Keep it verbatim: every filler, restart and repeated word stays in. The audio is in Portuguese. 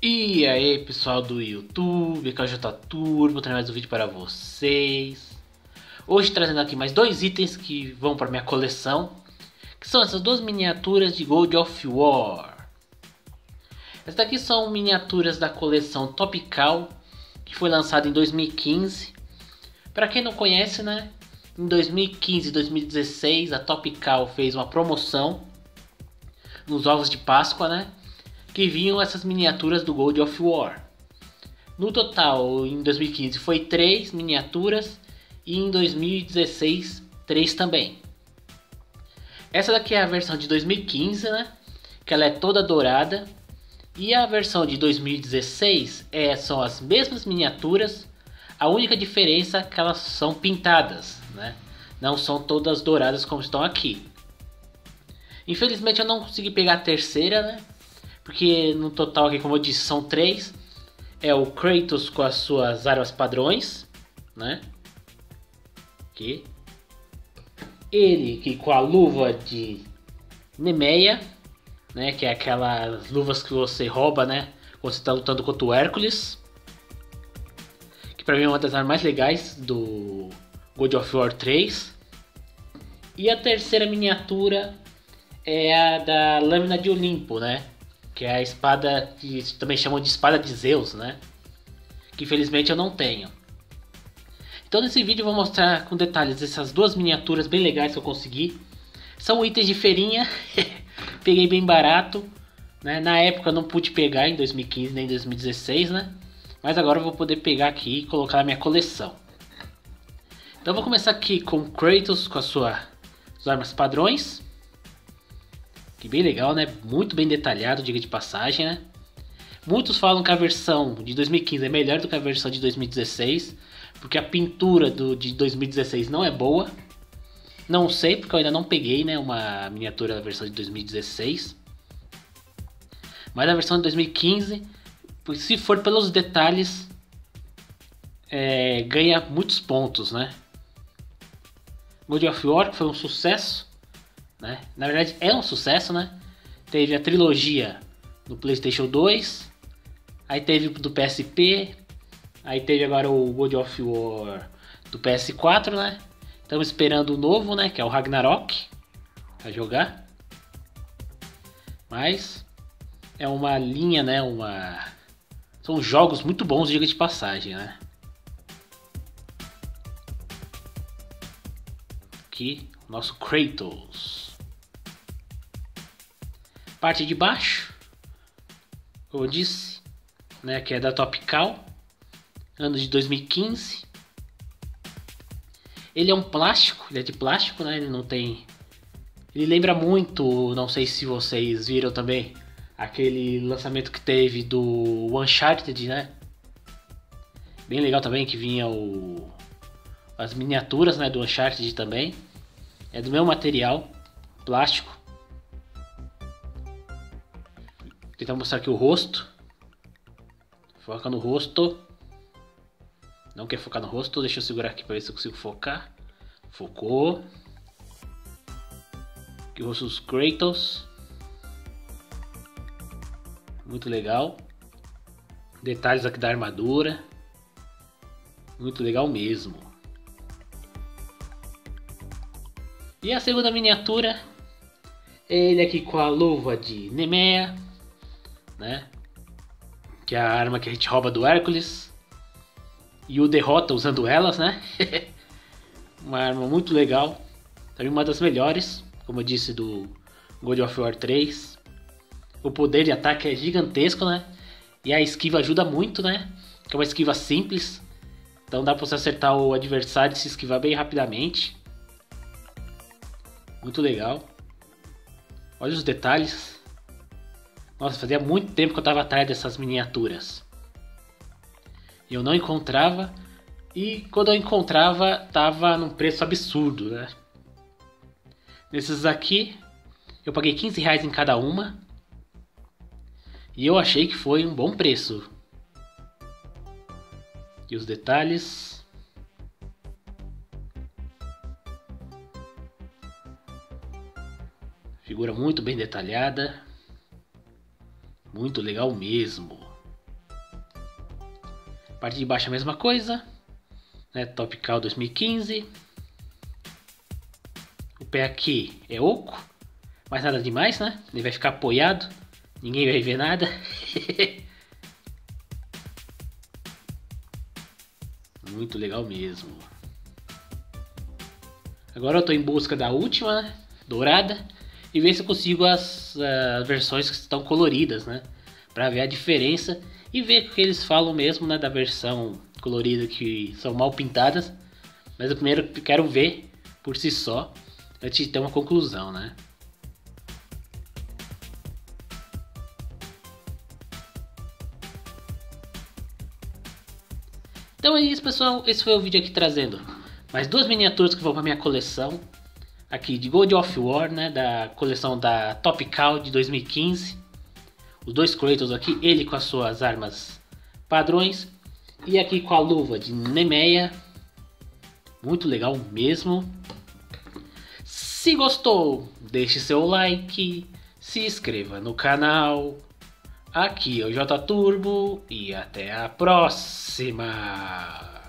E aí pessoal do YouTube, aqui é o J Turbo, trazendo mais um vídeo para vocês. Hoje trazendo aqui mais dois itens que vão para minha coleção, que são essas duas miniaturas de God of War. Essas daqui são miniaturas da coleção Topical, que foi lançada em dois mil e quinze. Para quem não conhece, né, em dois mil e quinze e dois mil e dezesseis a Topical fez uma promoção nos ovos de Páscoa, né, que vinham essas miniaturas do God of War. No total, em dois mil e quinze foi três miniaturas e em dois mil e dezesseis três também. Essa daqui é a versão de dois mil e quinze, né? Que ela é toda dourada. E a versão de dois mil e dezesseis é, são as mesmas miniaturas. A única diferença é que elas são pintadas, né? Não são todas douradas como estão aqui. Infelizmente eu não consegui pegar a terceira, né? Porque no total aqui, como eu disse, são três. É o Kratos com as suas armas padrões, né? Aqui. Ele aqui com a luva de Nemeia, né? Que é aquelas luvas que você rouba, né? Quando você está lutando contra o Hércules. Que pra mim é uma das armas mais legais do God of War três. E a terceira miniatura é a da Lâmina de Olimpo, né? Que é a espada que também chamam de espada de Zeus, né? Que infelizmente eu não tenho. Então nesse vídeo eu vou mostrar com detalhes essas duas miniaturas bem legais que eu consegui. São itens de feirinha. Peguei bem barato, né? Na época eu não pude pegar em dois mil e quinze nem em dois mil e dezesseis, né? Mas agora eu vou poder pegar aqui e colocar na minha coleção. Então eu vou começar aqui com Kratos com as suas armas padrões. Que bem legal, né? Muito bem detalhado, diga de passagem, né? Muitos falam que a versão de dois mil e quinze é melhor do que a versão de dois mil e dezesseis, porque a pintura do, de dois mil e dezesseis não é boa. Não sei, porque eu ainda não peguei, né, uma miniatura da versão de dois mil e dezesseis. Mas a versão de dois mil e quinze, se for pelos detalhes, é, ganha muitos pontos, né? God of War foi um sucesso. Né? Na verdade é um sucesso, né? Teve a trilogia no PlayStation dois, aí teve do P S P, aí teve agora o God of War do P S quatro, né? Estamos esperando o novo, né? Que é o Ragnarok pra jogar. Mas é uma linha, né? Uma... São jogos muito bons, diga de passagem, né? Aqui, o nosso Kratos. Parte de baixo, como eu disse, né, que é da Topical, ano de dois mil e quinze. Ele é um plástico, ele é de plástico, né? Ele não tem. Ele lembra muito, não sei se vocês viram também, aquele lançamento que teve do Uncharted, né? Bem legal também, que vinha o... as miniaturas, né, do Uncharted também. É do mesmo material, plástico. Vou tentar mostrar aqui o rosto. Foca no rosto. Não quer focar no rosto? Deixa eu segurar aqui para ver se eu consigo focar. Focou. Aqui o rosto dos Kratos. Muito legal. Detalhes aqui da armadura. Muito legal mesmo. E a segunda miniatura é ele aqui com a luva de Nemeia, né? Que é a arma que a gente rouba do Hércules e o derrota usando elas, né? Uma arma muito legal, também uma das melhores, como eu disse, do God of War três. O poder de ataque é gigantesco, né? E a esquiva ajuda muito, né? Que é uma esquiva simples, então dá pra você acertar o adversário e se esquivar bem rapidamente. Muito legal. Olha os detalhes. Nossa, fazia muito tempo que eu estava atrás dessas miniaturas. E eu não encontrava. E quando eu encontrava, tava num preço absurdo, né? Nesses aqui, eu paguei quinze reais em cada uma. E eu achei que foi um bom preço. E os detalhes. Figura muito bem detalhada. Muito legal mesmo. Parte de baixo a mesma coisa, né? Topical dois mil e quinze. O pé aqui é oco, mas nada demais, né? Ele vai ficar apoiado, ninguém vai ver nada. Muito legal mesmo. Agora eu tô em busca da última, né? Dourada, e ver se eu consigo as uh, versões que estão coloridas, né? Pra ver a diferença e ver o que eles falam mesmo, né? Da versão colorida que são mal pintadas. Mas eu primeiro quero ver por si só, antes de ter uma conclusão, né? Então é isso, pessoal. Esse foi o vídeo aqui trazendo mais duas miniaturas que vão para minha coleção aqui de God of War, né? Da coleção da Topical de dois mil e quinze. Os dois Kratos aqui, ele com as suas armas padrões e aqui com a luva de Nemeia. Muito legal mesmo. Se gostou, deixe seu like, se inscreva no canal. Aqui é o J Turbo e até a próxima!